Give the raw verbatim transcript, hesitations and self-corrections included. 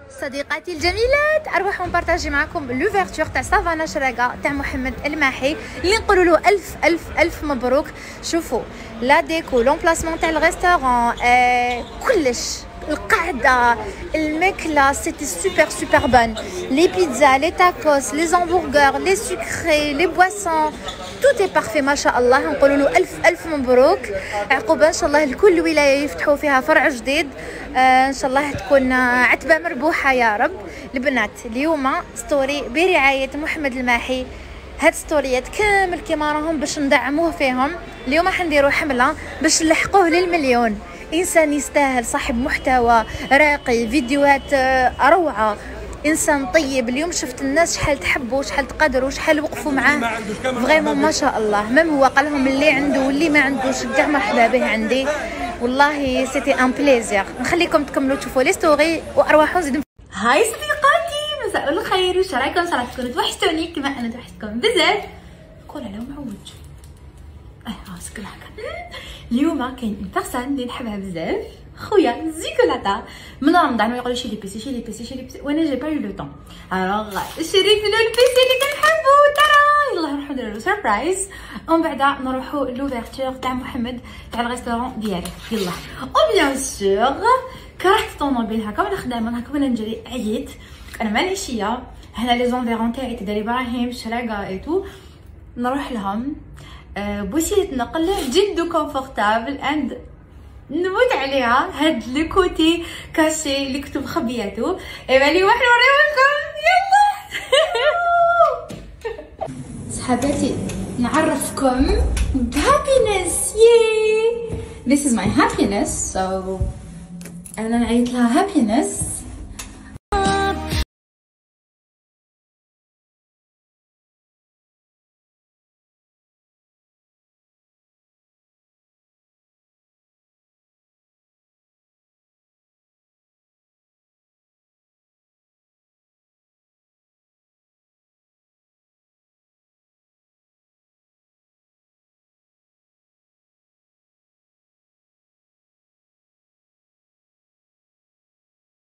صديقاتي الجميلات، اروح نبارطاجي معكم لوفيرتور تاع سافانا شراقه تاع محمد الماحي اللي نقولوا له الف الف الف مبروك. شوفوا لا ديكو، لومبلاسمون تاع الريستورون، آه كلش، القعده، الماكله سيتي سوبر سوبر بون، لي بيتزا، لي تاكوس، لي زامبورغر، لي سكري، لي بواسون، تو تي بارفي ما شاء الله. نقولوا له الف الف مبروك. عقوبه ان شاء الله لكل ولايه يفتحوا فيها فرع جديد، آه ان شاء الله تكون عتبه مربوحه يا رب. البنات اليوم ستوري برعايه محمد الماحي، هاد ستوريات كامل كيما راهم باش ندعموه فيهم. اليوم راح نديروا حمله باش نلحقوه للمليون. انسان يستاهل، صاحب محتوى راقي، فيديوهات روعه، انسان طيب. اليوم شفت الناس شحال تحبوا، شحال تقدروا، شحال وقفوا معاه، فريمون ما شاء الله. ميم هو قال لهم اللي عنده واللي ما عندوش كاع مرحبا به عندي. والله سيتي ان بليزير. نخليكم تكملوا تشوفوا لي ستوري واروحوا زيدوا. هاي صديقاتي، مساء الخير، واش رايكم؟ ان شاء الله تكونوا توحشتوني كما انا توحشتكم بزاف. قول على معوج اه راسك هكا. اليوم كاين اون بيرسون اللي نحبها بزاف، خويا زيكولاتا. من رمضان يقول لي شي لي بيسي شي لي بيسي شي لي بيسي، وانا جي با يو لو طون. الوغ شريت له البيسي اللي كنحبو. ترى يلا نروحو نديرو سربرايز، ومن بعد نروحو لوفيرتور تاع محمد تاع الريستورون ديالي. يلا او بيان سور كرهت الطوموبيل هكا وانا خدامه هكا وانا نجري، عييت. انا ماليشيه هنا لي زونفيرون تاعي تاع ابراهيم شراقه اي تو، نروح لهم أه بوسيله نقل جد كونفورتابل اند نموت عليها. هاد لو كوتي كاشي اللي كنت مخبياتو، ايوا اليوم راح نوريكم. يلا صحاباتي نعرفكم بهابينس. ياي this is my happiness. so انا نعيط لها هابينس.